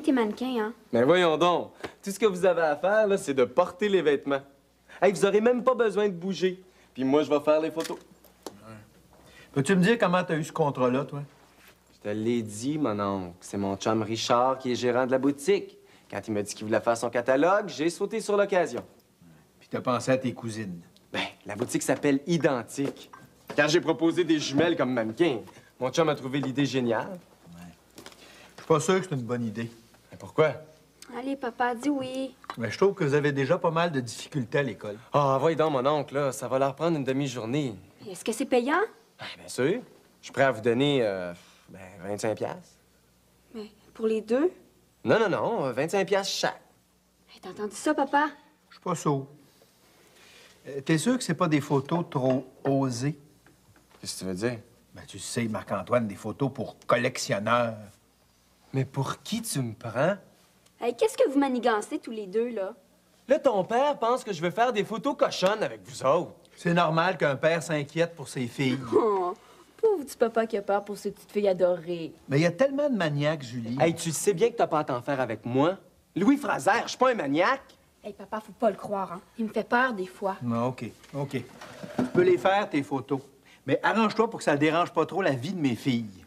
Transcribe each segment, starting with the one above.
T'es mannequin, hein? Mais voyons donc. Tout ce que vous avez à faire, là, c'est de porter les vêtements. Hey, vous aurez même pas besoin de bouger. Puis moi, je vais faire les photos. Ouais. Peux-tu me dire comment t'as eu ce contrat-là, toi? Je te l'ai dit, mon oncle. C'est mon chum Richard qui est gérant de la boutique. Quand il m'a dit qu'il voulait faire son catalogue, j'ai sauté sur l'occasion. Puis t'as pensé à tes cousines. Ben, la boutique s'appelle Identique. Quand j'ai proposé des jumelles comme mannequin, mon chum a trouvé l'idée géniale. Je suis pas sûr que c'est une bonne idée. Mais pourquoi? Allez, papa, dis oui. Mais je trouve que vous avez déjà pas mal de difficultés à l'école. Ah, voyons donc, mon oncle, là. Ça va leur prendre une demi-journée. Est-ce que c'est payant? Ah, bien sûr. Je suis prêt à vous donner, 25 piastres. Mais pour les deux? Non, non, non, 25 piastres chaque. Hey, t'as entendu ça, papa? Je suis pas sûr. T'es sûr que c'est pas des photos trop osées? Qu'est-ce que tu veux dire? Ben, tu sais, Marc-Antoine, des photos pour collectionneurs. Mais pour qui tu me prends? Hey, qu'est-ce que vous manigancez tous les deux, là? Là, ton père pense que je veux faire des photos cochonnes avec vous autres. C'est normal qu'un père s'inquiète pour ses filles. Oh, pauvre petit papa qui a peur pour ses petites filles adorées. Mais il y a tellement de maniaques, Julie. Hey, tu sais bien que t'as pas à t'en faire avec moi. Louis Fraser, je suis pas un maniaque. Hey, papa, faut pas le croire, hein? Il me fait peur des fois. Non, OK. Tu peux les faire, tes photos. Mais arrange-toi pour que ça dérange pas trop la vie de mes filles.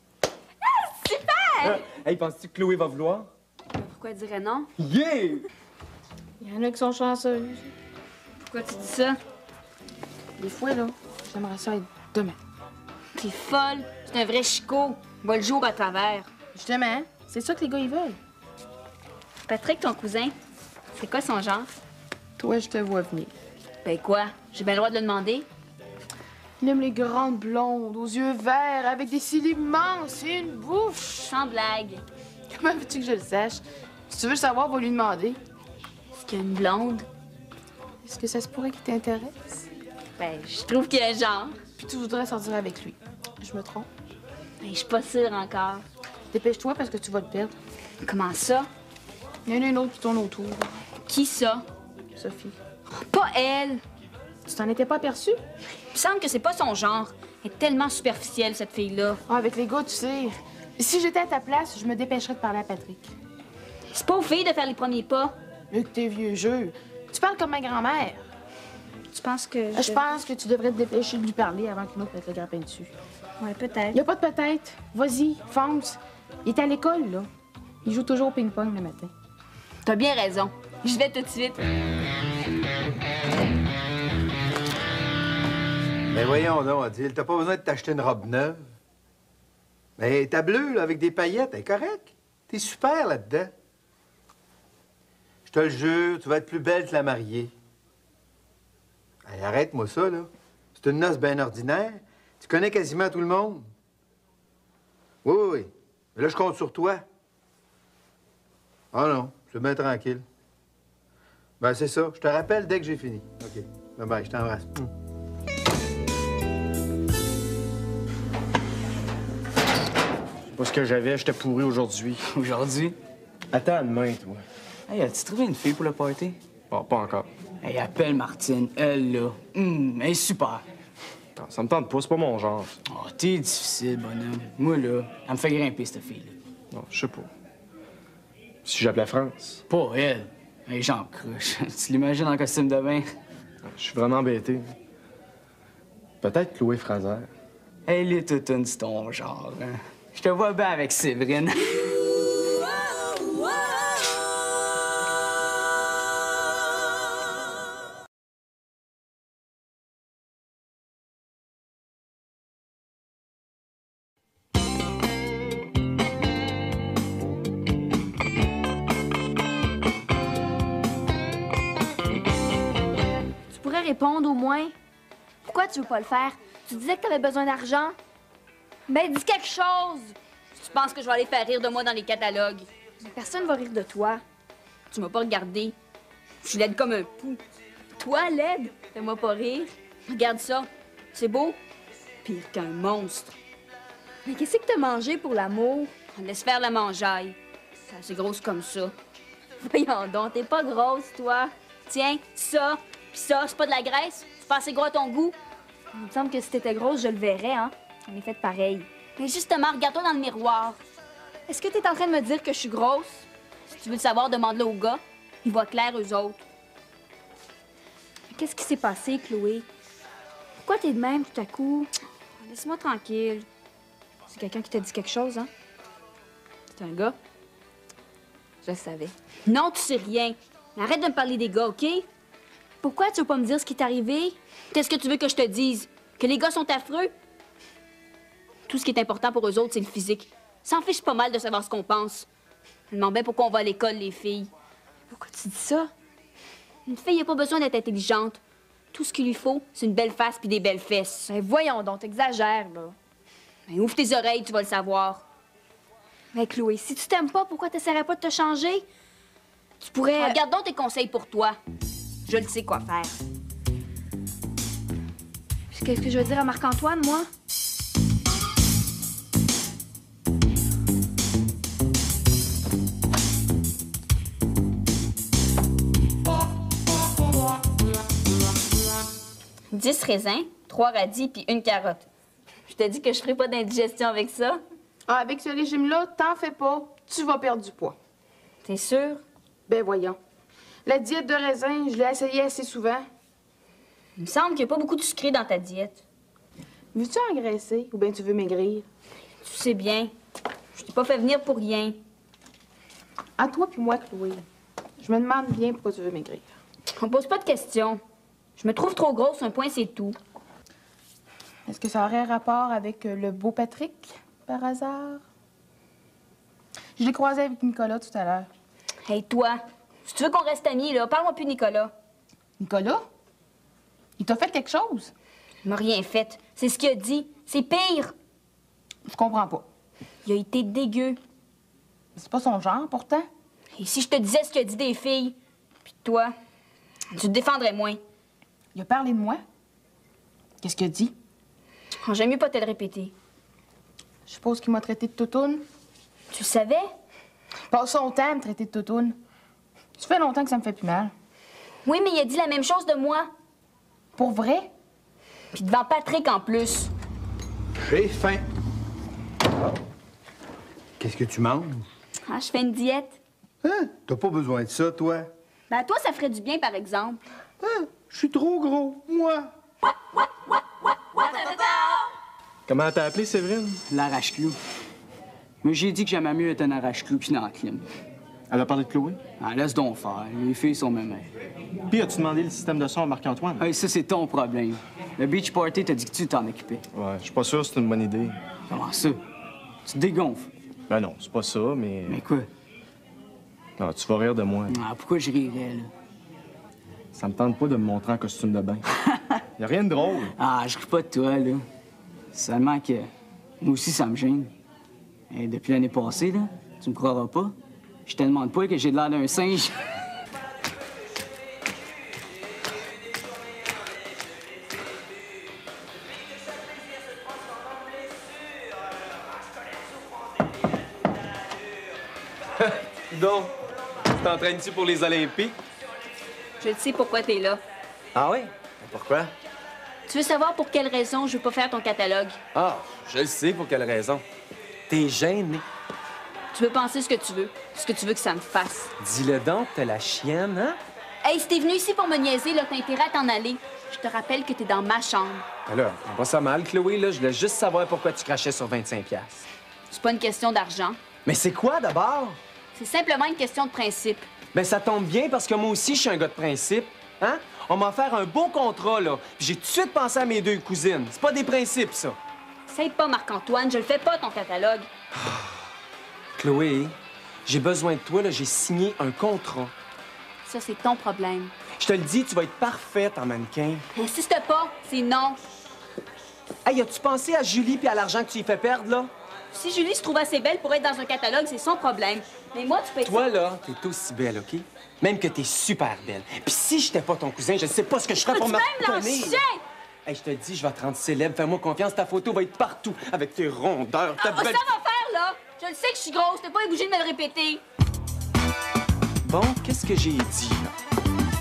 Hey, penses-tu que Chloé va vouloir? Pourquoi elle dirait non? Yeah! Il y en a qui sont chanceuses. Pourquoi tu dis ça? Des fois, là, j'aimerais ça être demain. T'es folle. C'est un vrai chicot. Voit le jour à travers. Justement, hein? C'est ça que les gars, ils veulent. Patrick, ton cousin, c'est quoi son genre? Toi, je te vois venir. Ben quoi? J'ai bien le droit de le demander? Il aime les grandes blondes, aux yeux verts, avec des cils immenses et une bouche. Sans blague. Comment veux-tu que je le sache? Si tu veux le savoir, va lui demander. Est-ce qu'il y a une blonde? Est-ce que ça se pourrait qu'il t'intéresse? Ben, je trouve qu'il y a un genre. Puis tu voudrais sortir avec lui. Je me trompe? Ben, je suis pas sûre encore. Dépêche-toi parce que tu vas le perdre. Comment ça? Il y en a une autre qui tourne autour. Qui ça? Sophie. Pas elle. Tu t'en étais pas aperçu? Il me semble que c'est pas son genre. Elle est tellement superficielle, cette fille-là. Ah, avec les gars, tu sais. Si j'étais à ta place, je me dépêcherais de parler à Patrick. C'est pas aux filles de faire les premiers pas. Luc, tes vieux jeux. Tu parles comme ma grand-mère. Tu penses que Je pense que tu devrais te dépêcher de lui parler avant qu'une autre mette le grappin dessus. Ouais, peut-être. Y a pas de peut-être. Vas-y, fonce. Il est à l'école, là. Il joue toujours au ping-pong le matin. T'as bien raison. Je vais tout de suite. Mais voyons donc, Adil, t'as pas besoin de t'acheter une robe neuve. Mais ta bleue, là, avec des paillettes, elle est correcte. T'es super là-dedans. Je te le jure, tu vas être plus belle que la mariée. Hey, arrête-moi ça, là. C'est une noce bien ordinaire. Tu connais quasiment tout le monde. Oui. Mais là, je compte sur toi. Ah non, c'est bien tranquille. Ben, c'est ça. Je te rappelle dès que j'ai fini. OK. Bye-bye, je t'embrasse. Pas ce que j'avais, j'étais pourri aujourd'hui. Aujourd'hui? Attends demain, toi. Hey, as-tu trouvé une fille pour le party? Bon, pas encore. Hey, appelle Martine, elle, là. Elle est super. Non, ça me tente pas, c'est pas mon genre. Oh, t'es difficile, bonhomme. Moi, là, elle me fait grimper, cette fille-là. Non, je sais pas. Si j'appelais France. Pas elle. Hey, j'en cruche. Tu l'imagines en costume de bain? Je suis vraiment embêté. Peut-être Chloé Fraser. Elle est toute une, c'est ton genre, hein. Je te vois bien avec Séverine. Tu pourrais répondre au moins. Pourquoi tu veux pas le faire? Tu disais que t'avais besoin d'argent. Ben, dis quelque chose! Si tu penses que je vais aller faire rire de moi dans les catalogues. Mais personne va rire de toi. Tu m'as pas regardé. Je suis laide comme un pou. Toi, laide? Fais-moi pas rire. Regarde ça. C'est beau? Pire qu'un monstre. Mais qu'est-ce que t'as mangé pour l'amour? Laisse faire la mangeaille. C'est assez grosse comme ça. Voyons donc, t'es pas grosse, toi. Tiens, ça, pis ça, c'est pas de la graisse? C'est pas assez gros à ton goût? Il me semble que si t'étais grosse, je le verrais, hein? On est fait pareil. Mais justement, regarde-toi dans le miroir. Est-ce que t'es en train de me dire que je suis grosse? Si tu veux le savoir, demande-le aux gars. Ils voient clair, eux autres. Qu'est-ce qui s'est passé, Chloé? Pourquoi t'es de même tout à coup? Laisse-moi tranquille. C'est quelqu'un qui t'a dit quelque chose, hein? C'est un gars? Je le savais. Non, tu sais rien. Mais arrête de me parler des gars, OK? Pourquoi tu veux pas me dire ce qui est arrivé? Qu'est-ce que tu veux que je te dise? Que les gars sont affreux? Tout ce qui est important pour eux autres, c'est le physique. S'en fiche pas mal de savoir ce qu'on pense. Je me demande bien pourquoi on va à l'école, les filles. Pourquoi tu dis ça? Une fille n'a pas besoin d'être intelligente. Tout ce qu'il lui faut, c'est une belle face puis des belles fesses. Ben voyons donc, t'exagères, là. Ben, ouvre tes oreilles, tu vas le savoir. Mais Chloé, si tu t'aimes pas, pourquoi t'essaierais pas de te changer? Tu pourrais... Regarde donc tes conseils pour toi. Je le sais quoi faire. Qu'est-ce que je veux dire à Marc-Antoine, moi? « 10 raisins, 3 radis puis une carotte. Je te dis que je ferai pas d'indigestion avec ça. Ah, avec ce régime-là, t'en fais pas. Tu vas perdre du poids. T'es sûr? Ben voyons. La diète de raisin, je l'ai essayée assez souvent. Il me semble qu'il n'y a pas beaucoup de sucré dans ta diète. Veux-tu engraisser ou bien tu veux maigrir? Tu sais bien. Je t'ai pas fait venir pour rien. À toi puis moi, Chloé. Je me demande bien pourquoi tu veux maigrir. On pose pas de questions. Je me trouve trop grosse, un point, c'est tout. Est-ce que ça aurait rapport avec le beau Patrick, par hasard? Je l'ai croisé avec Nicolas tout à l'heure. Hey, toi, si tu veux qu'on reste amis, là, parle-moi plus de Nicolas. Nicolas? Il t'a fait quelque chose? Il m'a rien fait. C'est ce qu'il a dit. C'est pire. Je comprends pas. Il a été dégueu. C'est pas son genre, pourtant. Et si je te disais ce qu'il a dit des filles, puis toi, tu te défendrais moins. Il a parlé de moi? Qu'est-ce qu'il a dit? Oh, j'aime mieux pas te le répéter. Je suppose qu'il m'a traité de toutoune. Tu le savais? Passe son temps à me traiter de toutoune. Ça fait longtemps que ça me fait plus mal. Oui, mais il a dit la même chose de moi. Pour vrai? Puis devant Patrick en plus. J'ai faim. Qu'est-ce que tu manges? Ah, je fais une diète. Hein? T'as pas besoin de ça, toi. Ben, à toi, ça ferait du bien, par exemple. Hein? Je suis trop gros, moi. Comment t'as appelé, Séverine? L'arrache-clou. Moi, j'ai dit que j'aimais mieux être un arrache-clou qu'une encline. Elle a parlé de Chloé? Ah, laisse donc faire. Les filles sont mêmes. Puis, as-tu demandé le système de son à Marc-Antoine? Hey, ça, c'est ton problème. Le beach party t'a dit que tu t'en occupais. Ouais, je suis pas sûr que c'est une bonne idée. Comment ça? Tu te dégonfles. Ben non, c'est pas ça, mais... Mais quoi? Non, tu vas rire de moi. Ah, pourquoi je rirais, là? Ça me tente pas de me montrer en costume de bain. Y a rien de drôle. Ah, je ris pas de toi, là. Seulement que moi aussi, ça me gêne. Et depuis l'année passée, là, tu me croiras pas, je te demande pas que j'ai de l'air d'un singe. Donc, tu t'entraînes-tu pour les Olympiques? Je le sais pourquoi t'es là. Ah oui? Pourquoi? Tu veux savoir pour quelle raison je veux pas faire ton catalogue? Ah, je le sais pour quelle raison. T'es gêné. Tu veux penser ce que tu veux que ça me fasse. Dis-le donc, t'es la chienne, hein? Hey, si t'es venu ici pour me niaiser, là, t'as intérêt à t'en aller. Je te rappelle que t'es dans ma chambre. Alors, on va ça mal, Chloé, là. Je voulais juste savoir pourquoi tu crachais sur 25$. C'est pas une question d'argent. Mais c'est quoi, d'abord? C'est simplement une question de principe. Ben, ça tombe bien parce que moi aussi, je suis un gars de principe. Hein? On m'a offert un beau contrat, là. Puis j'ai tout de suite pensé à mes deux cousines. C'est pas des principes, ça. Essaye pas, Marc-Antoine. Je le fais pas, ton catalogue. Chloé, j'ai besoin de toi, là. J'ai signé un contrat. Ça, c'est ton problème. Je te le dis, tu vas être parfaite en mannequin. Insiste pas. C'est non. Hey, as-tu pensé à Julie puis à l'argent que tu lui fais perdre, là? Si Julie se trouve assez belle pour être dans un catalogue, c'est son problème. Mais moi, tu peux être... Toi, là, t'es aussi belle, OK? Même que t'es super belle. Puis si j'étais pas ton cousin, je sais pas ce que je ferais pour me Peux-tu même retenir. lâcher? Hey, je te dis, je vais te rendre célèbre. Fais-moi confiance, ta photo va être partout. Avec tes rondeurs, ta Ah, ça belle... va faire, là! Je le sais que je suis grosse. T'es pas obligé de me le répéter. Bon, qu'est-ce que j'ai dit, là?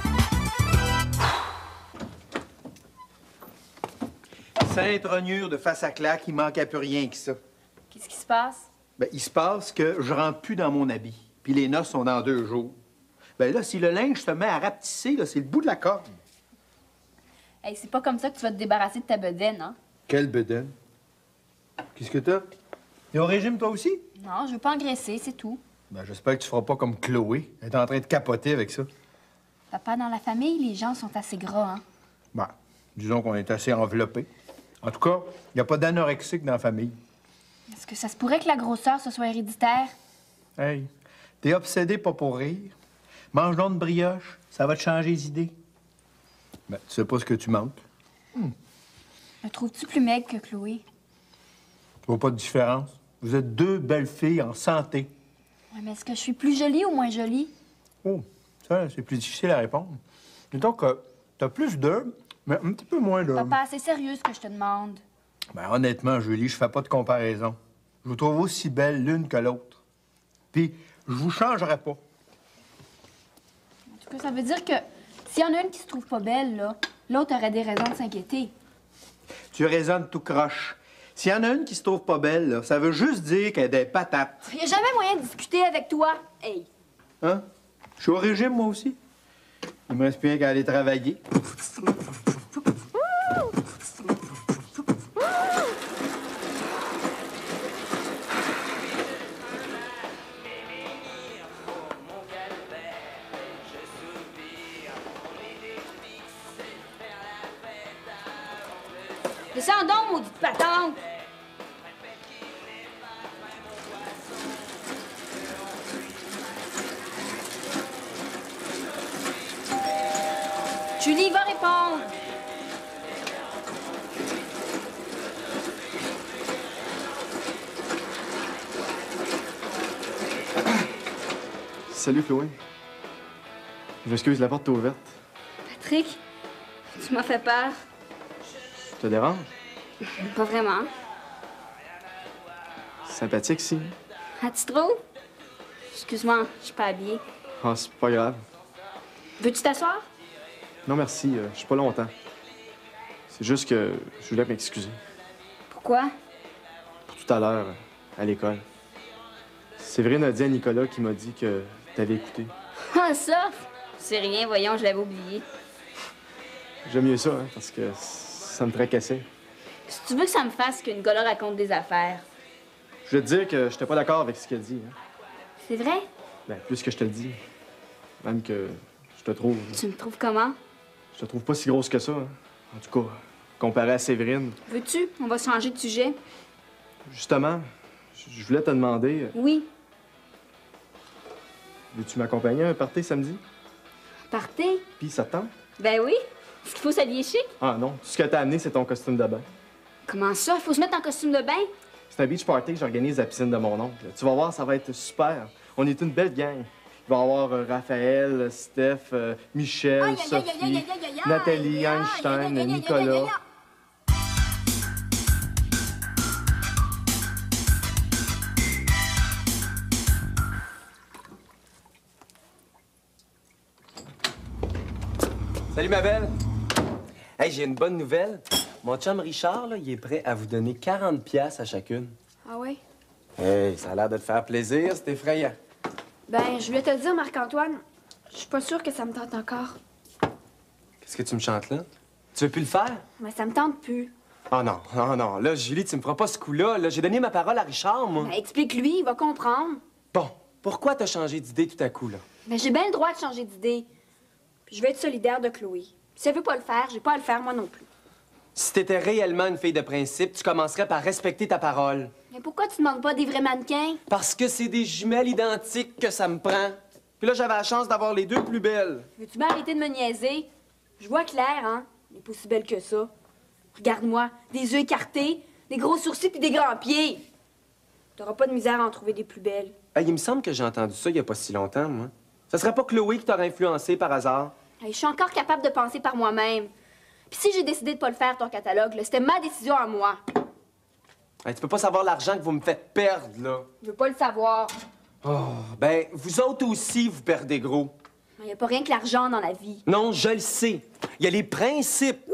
Sainte-Rognure de face à claque, il manque à plus rien que ça. Qu'est-ce qui se passe? Ben, il se passe que je rentre plus dans mon habit. puis les noces sont dans 2 jours. Ben là, si le linge se met à rapetisser, là, c'est le bout de la corde. Hey, c'est pas comme ça que tu vas te débarrasser de ta bedaine, hein? Quelle bedaine? Qu'est-ce que t'as? T'es au régime, toi aussi? Non, je veux pas engraisser, c'est tout. Ben, j'espère que tu feras pas comme Chloé. Elle est en train de capoter avec ça. Papa, dans la famille, les gens sont assez gras, hein? Ben, disons qu'on est assez enveloppés. En tout cas, il n'y a pas d'anorexique dans la famille. Est-ce que ça se pourrait que la grosseur, ce soit héréditaire? Hey, t'es obsédé pas pour rire. Mange donc de brioche, ça va te changer les idées. Ben, tu sais pas ce que tu manques. Me trouves-tu plus maigre que Chloé? Tu vois pas de différence. Vous êtes 2 belles filles en santé. Ouais, mais est-ce que je suis plus jolie ou moins jolie? Oh, ça, c'est plus difficile à répondre. Disons que t'as plus d'œufs, mais un petit peu moins d'hommes. Papa, c'est sérieux ce que je te demande. Ben, honnêtement, Julie, je fais pas de comparaison. Je vous trouve aussi belles l'une que l'autre. Puis, je vous changerai pas. En tout cas, ça veut dire que s'il y en a une qui se trouve pas belle, là, l'autre aurait des raisons de s'inquiéter. Tu raisonnes tout croche. S'il y en a une qui se trouve pas belle, là, ça veut juste dire qu'elle a des patates. Il y a jamais moyen de discuter avec toi. Hey! Hein? Je suis au régime, moi aussi. Il me reste plus rien qu'à aller travailler. Descends donc, maudite patente! Julie va répondre. Salut, Chloé. Je m'excuse, la porte est ouverte. Patrick, tu m'as fait peur. Ça te dérange? Pas vraiment. Sympathique, si. Ah, tu trouves? Excuse-moi, je suis pas habillée. Ah, c'est pas grave. Veux-tu t'asseoir? Non, merci. Je suis pas longtemps. C'est juste que je voulais m'excuser. Pourquoi? Pour tout à l'heure, à l'école. Séverine a dit à Nicolas qui m'a dit que t'avais écouté. Ah, ça? C'est rien, voyons, je l'avais oublié. J'aime mieux ça, hein, parce que ça me tracassait. Si tu veux que ça me fasse que Nicolas raconte des affaires. Je veux te dire que j'étais pas d'accord avec ce qu'elle dit. Hein. C'est vrai? Ben, plus que je te le dis. Même que je te trouve... Tu me trouves comment? Je te trouve pas si grosse que ça, hein. En tout cas, comparé à Séverine. Veux-tu? On va changer de sujet. Justement, je voulais te demander... Oui. Veux-tu m'accompagner à un party samedi? Partez? Puis ça te tente? Ben oui. Est-ce qu'il faut s'habiller chic? Ah non, tout ce que t'as amené, c'est ton costume de bain. Comment ça? Faut se mettre en costume de bain? C'est un beach party que j'organise à la piscine de mon oncle. Tu vas voir, ça va être super. On est une belle gang. Il va y avoir Raphaël, Steph, Michel, Sophie, Nathalie, Einstein, Nicolas. Salut, ma belle! Hey, j'ai une bonne nouvelle. Mon chum Richard, là, il est prêt à vous donner 40$ à chacune. Ah oui? Hey, ça a l'air de te faire plaisir, c'est effrayant. Ben, je voulais te le dire, Marc-Antoine. Je suis pas sûre que ça me tente encore. Qu'est-ce que tu me chantes là? Tu veux plus le faire? Mais ça me tente plus. Oh non, non, non. Là, Julie, tu me feras pas ce coup-là. Là, j'ai donné ma parole à Richard, moi. Ben, explique-lui, il va comprendre. Bon, pourquoi t'as changé d'idée tout à coup, là? Mais j'ai bien le droit de changer d'idée. Puis je veux être solidaire de Chloé. Si elle veut pas le faire, j'ai pas à le faire moi non plus. Si t'étais réellement une fille de principe, tu commencerais par respecter ta parole. Mais pourquoi tu demandes pas des vrais mannequins? Parce que c'est des jumelles identiques que ça me prend. Puis là, j'avais la chance d'avoir les 2 plus belles. Veux-tu bien arrêter de me niaiser? Je vois clair, hein? Elle est pas si belle que ça. Regarde-moi, des yeux écartés, des gros sourcils puis des grands pieds. T'auras pas de misère à en trouver des plus belles. Hey, il me semble que j'ai entendu ça il y a pas si longtemps, moi. Ça serait pas Chloé qui t'aurait influencé par hasard? Hey, je suis encore capable de penser par moi-même. Puis si j'ai décidé de pas le faire, ton catalogue, là, c'était ma décision à moi. Hey, tu peux pas savoir l'argent que vous me faites perdre, là. Je veux pas le savoir. Oh, ben, vous autres aussi, vous perdez gros. Il y a pas rien que l'argent dans la vie. Non, je le sais. Il y a les principes.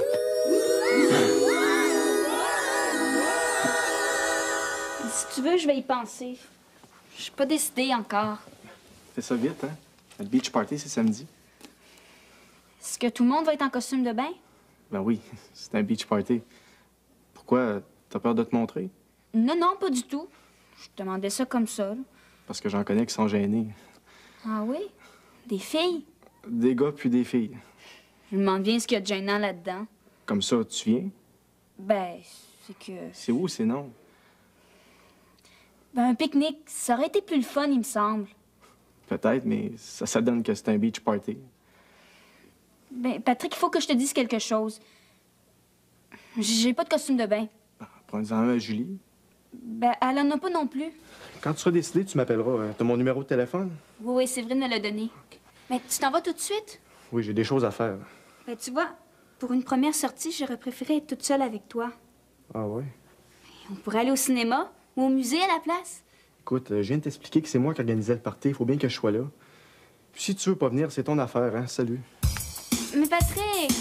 Si tu veux, je vais y penser. Je suis pas décidée encore. fait ça vite, hein? Le beach party, c'est samedi. Est-ce que tout le monde va être en costume de bain? Ben oui, c'est un beach party. Pourquoi? T'as peur de te montrer? Non, non, pas du tout. Je te demandais ça comme ça, là. Parce que j'en connais qui sont gênés. Ah oui? Des filles? Des gars puis des filles. Je me demande bien ce qu'il y a de gênant là-dedans. Comme ça, tu viens? Ben, c'est que... C'est où, c'est non? Ben, un pique-nique, ça aurait été plus le fun, il me semble. Peut-être, mais ça donne que c'est un beach party. Ben, Patrick, il faut que je te dise quelque chose. J'ai pas de costume de bain. Prends-en un à Julie. Ben, elle en a pas non plus. Quand tu seras décidé, tu m'appelleras. Hein. T'as mon numéro de téléphone? Oui, oui, Séverine me l'a donné. Mais tu t'en vas tout de suite? Oui, j'ai des choses à faire. Ben, tu vois, pour une première sortie, j'aurais préféré être toute seule avec toi. Ah ouais? On pourrait aller au cinéma ou au musée à la place. Écoute, je viens de t'expliquer que c'est moi qui organisais le party. Il faut bien que je sois là. Puis si tu veux pas venir, c'est ton affaire, hein? Salut. Mais Patrick!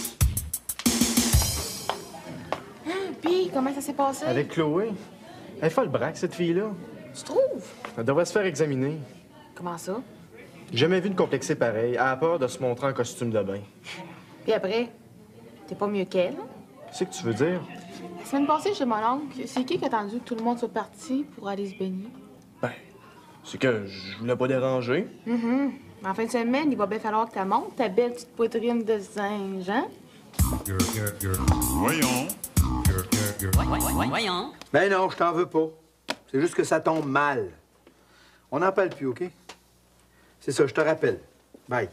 Puis, comment ça s'est passé? Avec Chloé? Elle fait le braque, cette fille-là. Tu trouves? Elle devrait se faire examiner. Comment ça? J'ai jamais vu une complexée pareille. Elle a peur de se montrer en costume de bain. Puis après, t'es pas mieux qu'elle? Qu'est-ce que tu veux dire? La semaine passée, chez mon oncle, c'est qui a attendu que tout le monde soit parti pour aller se baigner? Ben, c'est que je voulais pas déranger. En fin de semaine, il va bien falloir que tu montes ta belle petite poitrine de singe, hein? Voyons. Voyons. Ben non, je t'en veux pas. C'est juste que ça tombe mal. On n'en parle plus, OK? C'est ça, je te rappelle. Bye.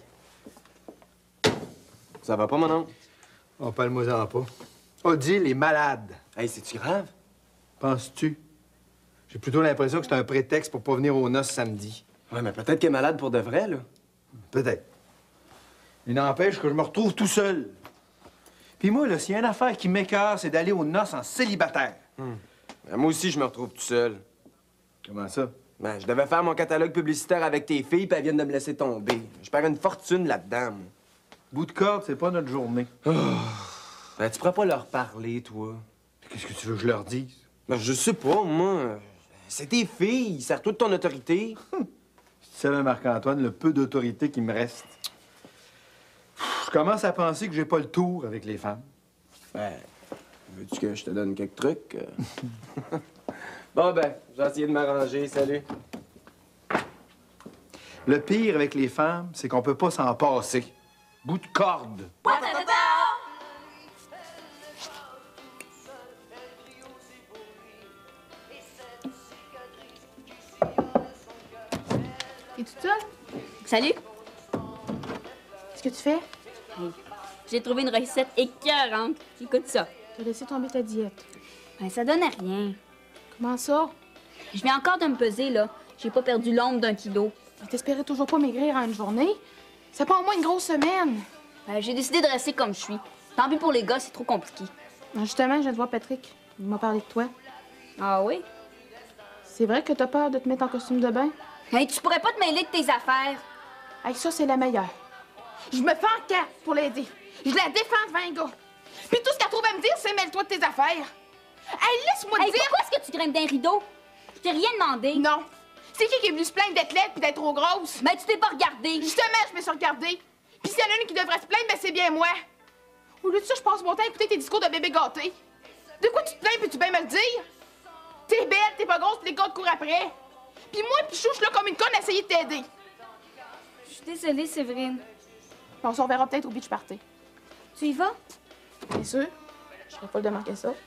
Ça va pas, mon oncle? On parle-moi-en pas. Odile est malade. Hey, c'est-tu grave? Penses-tu? J'ai plutôt l'impression que c'est un prétexte pour pas venir aux noces samedi. Ouais, mais peut-être qu'elle est malade pour de vrai, là. Peut-être. Il n'empêche que je me retrouve tout seul. Puis moi, là, s'il y a une affaire qui m'écœure, c'est d'aller aux noces en célibataire. Ben, moi aussi, je me retrouve tout seul. Comment ça? Ben, je devais faire mon catalogue publicitaire avec tes filles, puis elles viennent de me laisser tomber. Je perds une fortune là-dedans, moi. Bout de corde, c'est pas notre journée. Ben, tu pourrais pas leur parler, toi. Qu'est-ce que tu veux que je leur dise? Ben, je sais pas, moi. C'est tes filles. Sers-toi de ton autorité. Si tu savais, Marc-Antoine, le peu d'autorité qui me reste. Je commence à penser que j'ai pas le tour avec les femmes. Ben, veux-tu que je te donne quelques trucs? Bon, ben, j'ai essayé de m'arranger. Salut. Le pire avec les femmes, c'est qu'on peut pas s'en passer. Bout de corde. Et toute seule? Salut! Qu'est-ce que tu fais? J'ai trouvé une recette écœurante. Écoute ça. T'as laissé tomber ta diète. Ben, ça donne à rien. Comment ça? Je viens encore de me peser, là. J'ai pas perdu l'ombre d'un kilo. T'espérais toujours pas maigrir en une journée? Ça prend au moins une grosse semaine. Ben, j'ai décidé de rester comme je suis. Tant pis pour les gars, c'est trop compliqué. Justement, je viens de voir Patrick. Il m'a parlé de toi. Ah oui? C'est vrai que t'as peur de te mettre en costume de bain? Hey, tu pourrais pas te mêler de tes affaires. Hey, ça, c'est la meilleure. Je me fais en quatre pour l'aider. Je la défends devant un gars. Puis tout ce qu'elle trouve à me dire, c'est mêle-toi de tes affaires. Hey, laisse-moi Hey, te dire... pourquoi est-ce que tu grimpes d'un rideau? Je t'ai rien demandé. Non. C'est qui est venu se plaindre d'être laide puis d'être trop grosse? Ben, tu t'es pas regardé. Justement, je me suis regardée. Puis s'il y en a une qui devrait se plaindre, ben c'est bien moi. Au lieu de ça, je passe mon temps à écouter tes discours de bébé gâté. De quoi tu te plains, peux-tu bien me le dire? T'es belle, t'es pas grosse, puis les gars te courent après. Puis moi, Pichou, je suis là comme une conne à essayer de t'aider. Je suis désolée, Séverine. On se reverra peut-être au beach party. Tu y vas? Bien sûr. Je serais folle de manquer ça.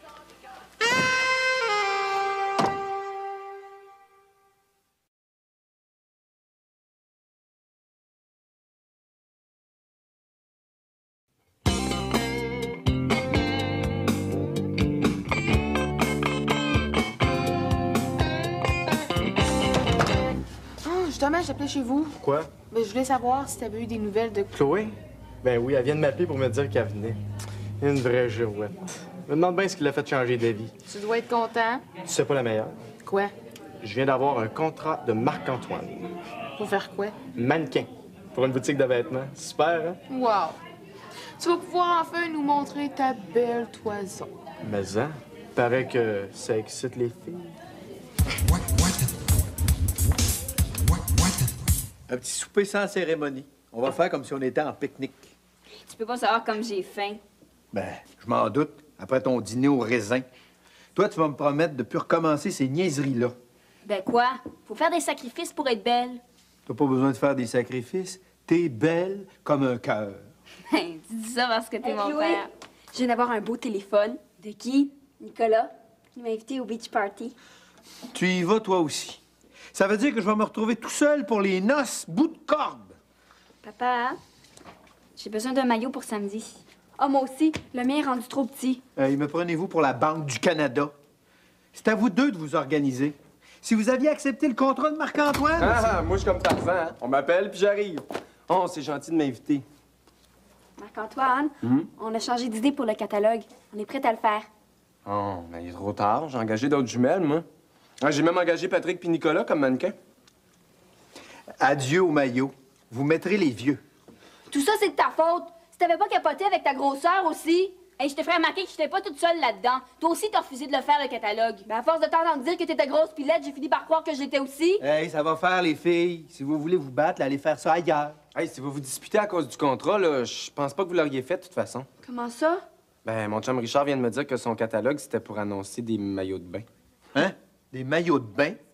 Justement, j'appelais chez vous. Quoi? Mais je voulais savoir si t'avais eu des nouvelles de... Chloé? Ben oui, elle vient de m'appeler pour me dire qu'elle venait. Une vraie girouette. Je me demande bien ce qui l'a fait changer d'avis. Tu dois être content. Tu sais pas la meilleure? Quoi? Je viens d'avoir un contrat de Marc-Antoine. Pour faire quoi? Mannequin. Pour une boutique de vêtements. Super, hein? Wow! Tu vas pouvoir enfin nous montrer ta belle toison. Mais hein? Paraît que ça excite les filles. Un petit souper sans cérémonie. On va faire comme si on était en pique-nique. Tu peux pas savoir comme j'ai faim. Ben, je m'en doute. Après ton dîner au raisin. Toi, tu vas me promettre de plus recommencer ces niaiseries-là. Ben quoi? Faut faire des sacrifices pour être belle. T'as pas besoin de faire des sacrifices. T'es belle comme un cœur. Tu dis ça parce que t'es mon Chloé, père. je viens d'avoir un beau téléphone. De qui? Nicolas, qui m'a invité au beach party. Tu y vas, toi aussi. Ça veut dire que je vais me retrouver tout seul pour les noces, bout de corde. Papa, j'ai besoin d'un maillot pour samedi. Ah, moi aussi, le mien est rendu trop petit. Me prenez-vous pour la Banque du Canada? C'est à vous deux de vous organiser. Si vous aviez accepté le contrat de Marc-Antoine... Ah, moi, je suis comme Tarzan. Hein? On m'appelle, puis j'arrive. Oh, c'est gentil de m'inviter. Marc-Antoine, on a changé d'idée pour le catalogue. On est prêt à le faire. Oh, mais il est trop tard. J'ai engagé d'autres jumelles, moi. Ah, j'ai même engagé Patrick puis Nicolas comme mannequin. Adieu au maillot. Vous mettrez les vieux. Tout ça, c'est de ta faute. Si t'avais pas capoté avec ta grosseur aussi. Hey, je te ferais remarquer que j'étais pas toute seule là-dedans. Toi aussi, t'as refusé de le faire, le catalogue. Ben, à force de t'entendre dire que t'étais grosse pilette, j'ai fini par croire que j'étais aussi. Hey, ça va faire, les filles. Si vous voulez vous battre, là, allez faire ça ailleurs. Hey, si vous vous disputez à cause du contrat, là, je pense pas que vous l'auriez fait, de toute façon. Comment ça? Ben, mon chum Richard vient de me dire que son catalogue, c'était pour annoncer des maillots de bain. Hein? Des maillots de bain?